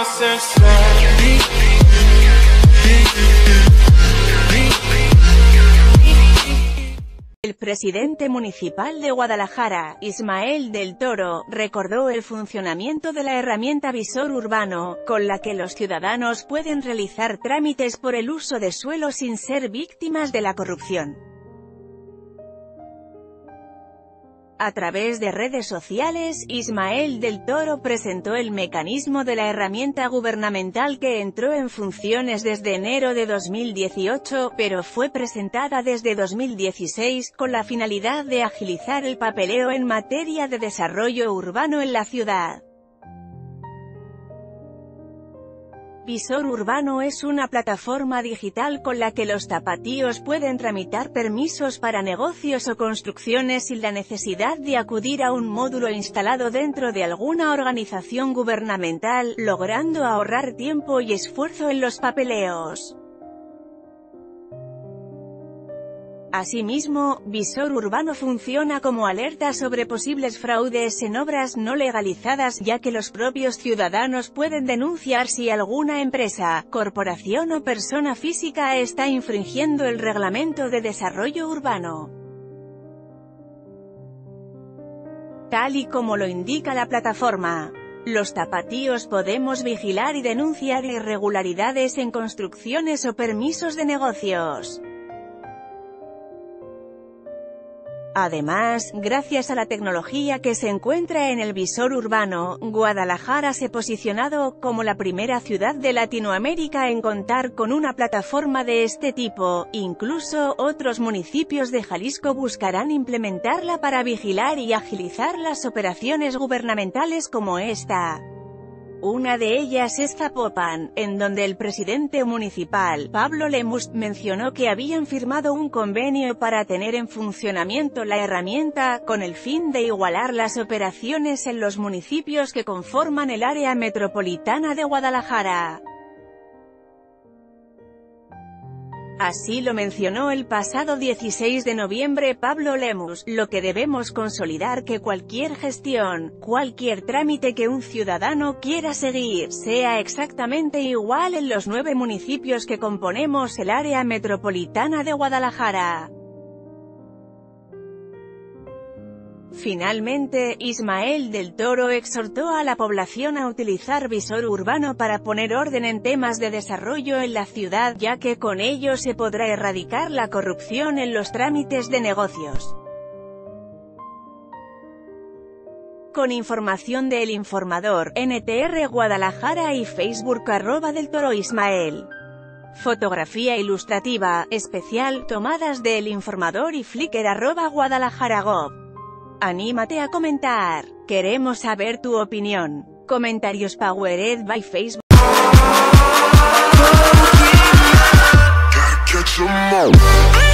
El presidente municipal de Guadalajara, Ismael del Toro, recordó el funcionamiento de la herramienta Visor Urbano, con la que los ciudadanos pueden realizar trámites por el uso de suelo sin ser víctimas de la corrupción. A través de redes sociales, Ismael del Toro presentó el mecanismo de la herramienta gubernamental que entró en funciones desde enero de 2018, pero fue presentada desde 2016, con la finalidad de agilizar el papeleo en materia de desarrollo urbano en la ciudad. Visor Urbano es una plataforma digital con la que los tapatíos pueden tramitar permisos para negocios o construcciones sin la necesidad de acudir a un módulo instalado dentro de alguna organización gubernamental, logrando ahorrar tiempo y esfuerzo en los papeleos. Asimismo, Visor Urbano funciona como alerta sobre posibles fraudes en obras no legalizadas, ya que los propios ciudadanos pueden denunciar si alguna empresa, corporación o persona física está infringiendo el Reglamento de Desarrollo Urbano. Tal y como lo indica la plataforma, los tapatíos podemos vigilar y denunciar irregularidades en construcciones o permisos de negocios. Además, gracias a la tecnología que se encuentra en el Visor Urbano, Guadalajara se ha posicionado como la primera ciudad de Latinoamérica en contar con una plataforma de este tipo. Incluso, otros municipios de Jalisco buscarán implementarla para vigilar y agilizar las operaciones gubernamentales como esta. Una de ellas es Zapopan, en donde el presidente municipal, Pablo Lemus, mencionó que habían firmado un convenio para tener en funcionamiento la herramienta, con el fin de igualar las operaciones en los municipios que conforman el área metropolitana de Guadalajara. Así lo mencionó el pasado 16 de noviembre Pablo Lemus. Lo que debemos consolidar que cualquier gestión, cualquier trámite que un ciudadano quiera seguir, sea exactamente igual en los 9 municipios que componemos el área metropolitana de Guadalajara. Finalmente, Ismael del Toro exhortó a la población a utilizar Visor Urbano para poner orden en temas de desarrollo en la ciudad, ya que con ello se podrá erradicar la corrupción en los trámites de negocios. Con información de El Informador, NTR Guadalajara y Facebook @deltoroismael. Fotografía ilustrativa, especial, tomadas de El Informador y Flickr @guadalajara.gov. Anímate a comentar. Queremos saber tu opinión. Comentarios powered by Facebook.